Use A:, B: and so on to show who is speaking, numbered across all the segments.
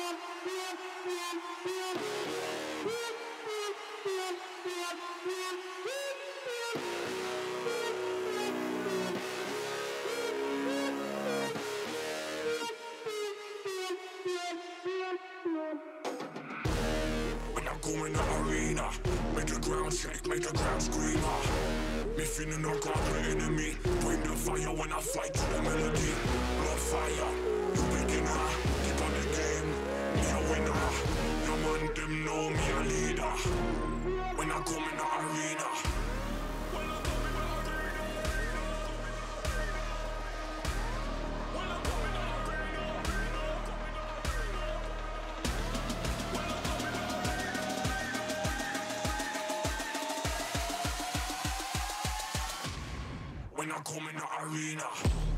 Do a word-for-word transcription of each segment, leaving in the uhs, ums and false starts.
A: Go in the arena, make the ground shake, make the ground scream. ah. Me feeling no God, the enemy. Bring the fire when I fight to the melody. Blood fire, you beginner. Keep on the game, me a winner. Your man them know me a leader. When I come in the arena. When I come in the arena.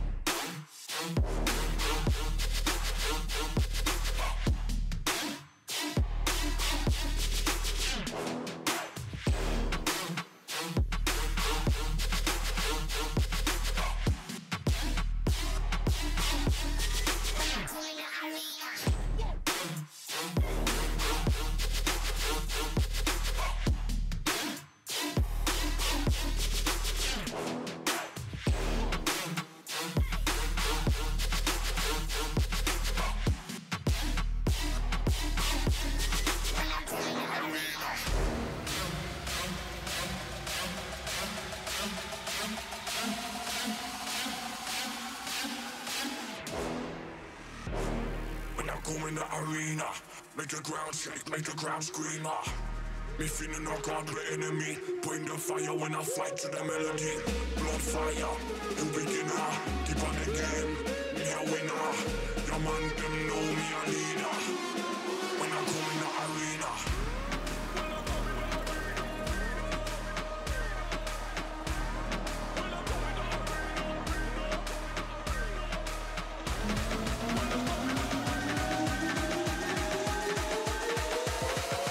A: Go in the arena, make the ground shake, make the ground scream. ah. Me feeling no God, the enemy. Bring the fire when I fight to the melody. Blood fire, you beginner. Keep on the game, me a winner. Your man them know me a leader. When I come in the arena.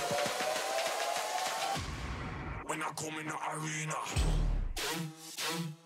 A: When I come in the arena.